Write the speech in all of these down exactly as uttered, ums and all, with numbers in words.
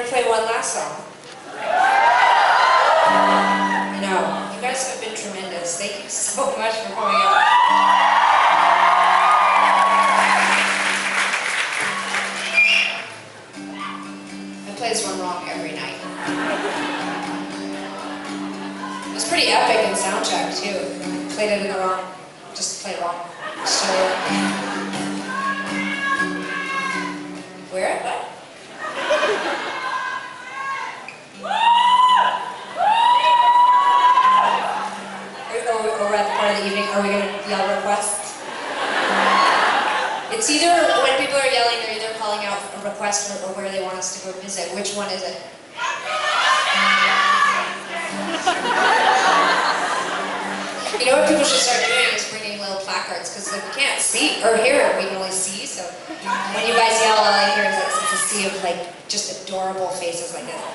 to play one last song. I know, you guys have been tremendous. Thank you so much for coming out. I play this one wrong every night. It was pretty epic in soundcheck too. I played it in the wrong, just played it wrong. So, where? What? We're at the part of the evening. Are we going to yell requests? It's either when people are yelling, they're either calling out a request or, or where they want us to go visit. Which one is it? You know what people should start doing is bringing little placards, because like, we can't see or hear it, we can only see. So when you guys yell, all I hear is like, it's a sea of like just adorable faces like this.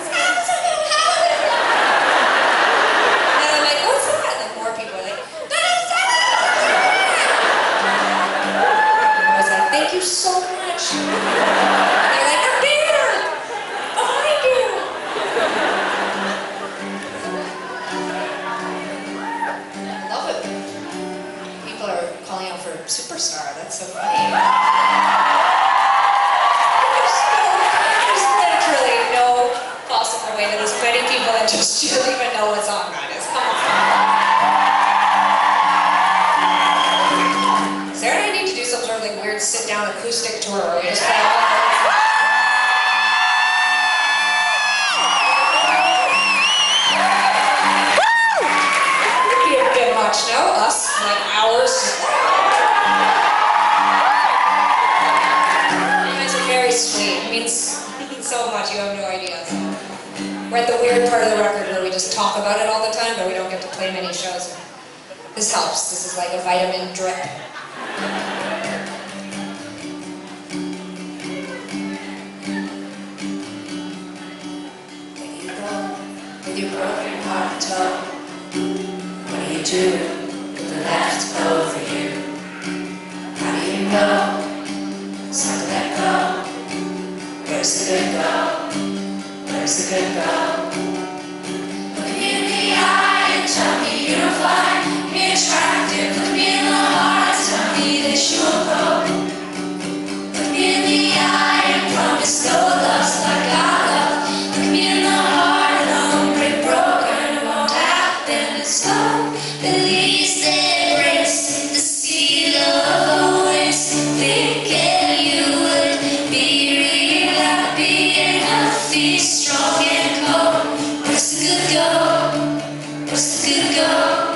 And I'm like, what's that? And then more people are like, I was like, thank you so much. And they're like, I'm there, behind you. Calling out for Superstar, that's so funny. There's, no, there's literally no possible way that there's many people that just don't even know what song that is. Come on. Sarah and I need to do some sort of like weird sit-down acoustic tour where we just play all of It'd be a bit much, no? Us, like hours. Sweet. It means, it means so much, you have no idea. So we're at the weird part of the record where we just talk about it all the time, but we don't get to play many shows. This helps. This is like a vitamin drip. When you go with your broken heart toe, what do you do with the left over you? How do you know? It's hard to let go. Where's the good go? Where's the good go? Look me in the eye and tell me you don't find me attractive. Look me in the heart and tell me that you won't go. Look me in the eye and promise no love's like our love. Look me in the heart and I'm pretty broken. It won't happen. It's love that leads the embrace. The seal of always thinking you would be healthy, strong and cold. Where's the good go? Where's the good go?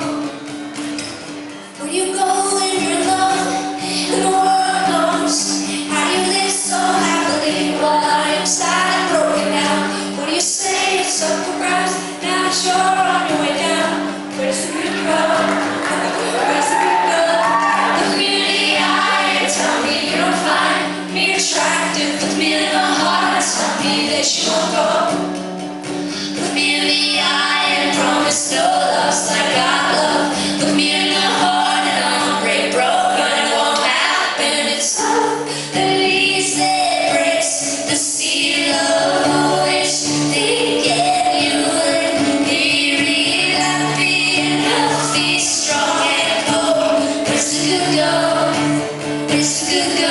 Where do you go when you're alone and the world knows? How do you live so happily while I'm sad and broken down? What do you say? It's up for grabs. Now that you're on your way down. Where's the good go? Where's the good go? Look me in the eye and tell me you don't find me attractive. Look me in the heart and tell me that you won't go. Look me in the eye and promise no love's like our love. Look me in the heart and I'm break broken. It won't happen. It's love that leads that breaks the seal of always thinking you would be real happy and healthy, strong and cold. Where's the good go? Where's the good go?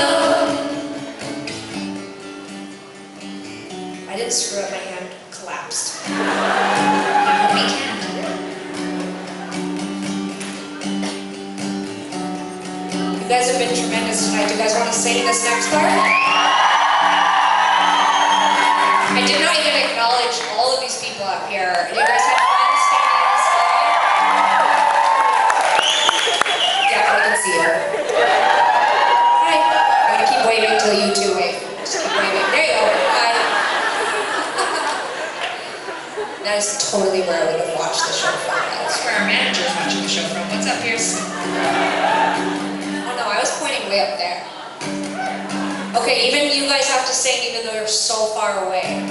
I didn't screw up, my hand collapsed. We can't. You guys have been tremendous tonight. Do you guys want to sing this next part? I did not even acknowledge all of these people up here. Do you guys have fun standing in this way? Yeah, I can see you. Hi. I'm going to keep waving until you two wave. Just keep waving. There you go. Hi. That is totally where I would have watched the show from. That's where our manager's watching the show from. What's up, Pierce? Oh no, I was pointing way up there. Okay, even you guys have to sing even though you're so far away.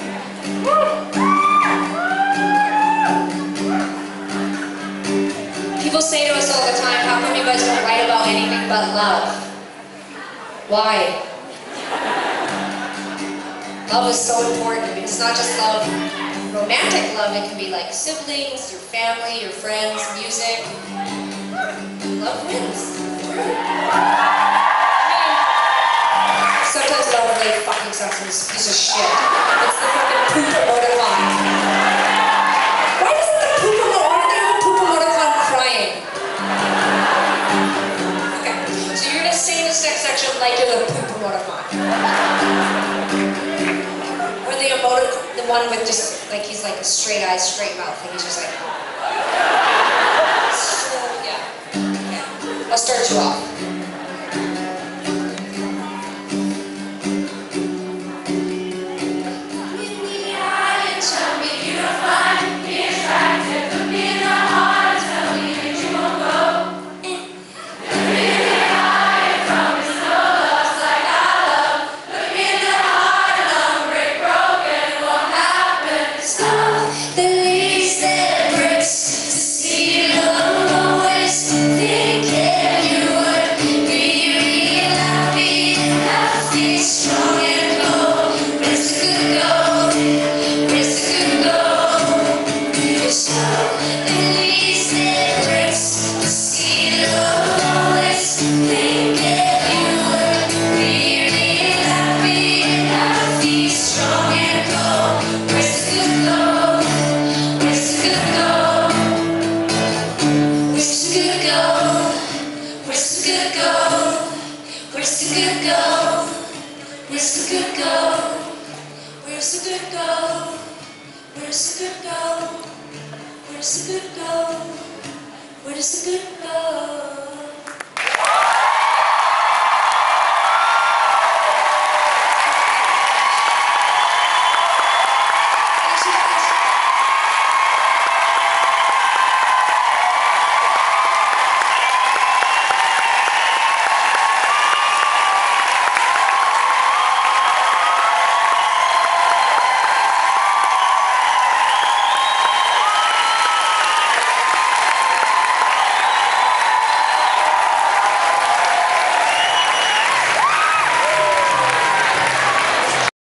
People say to us all the time, how come you guys don't write about anything but love? Why? Love is so important. It's not just love, romantic love. It can be like siblings, your family, your friends, music. Love wins. Sometimes love really fucking sucks and is a piece of shit. It's the fucking poop emoticon. Why doesn't the poop emoticon, why do they have a poop emoticon crying? Okay, so you're gonna say in the sex section like you're the poop emoticon. Or the emoticon, the one with just, like he's like a straight eyes, straight mouth, and he's just like... So, yeah. Yeah. I'll start you off. Where's the good go? Where's the good go? Where's the good go? Where's the good go? Where's the good go? Where does the good go?